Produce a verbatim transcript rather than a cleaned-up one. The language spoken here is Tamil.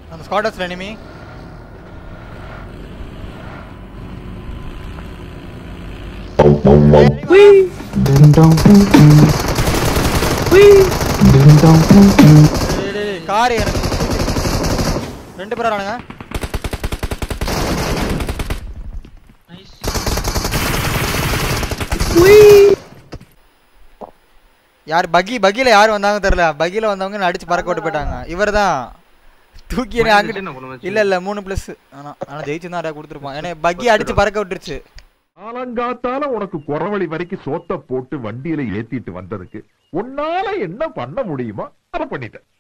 அந்த ஸ்குவாடர்ஸ்ல எனிமி. கார் எனக்கு ரெண்டு பேர் வரானுங்க. யார் பக்கி பக்கில யார் வந்தாங்க தெரியல. பக்கில வந்தவங்க அடிச்சு பறக்க விட்டு போயிட்டாங்க. இவர்தான் தூக்கி அங்கிட்டு. இல்ல இல்ல மூணு பிளஸ். ஆனா ஆனா ஜெயிச்சு தான் நிறைய கொடுத்துருப்பான். ஏன்னா பக்கி அடிச்சு பறக்க விட்டுருச்சு. ஆலங்காத்தால உனக்கு குறவழி வரைக்கும் சோத்த போட்டு வண்டியில ஏத்திட்டு வந்ததுக்கு உன்னால என்ன பண்ண முடியுமோ அதை பண்ணிட்டேன்.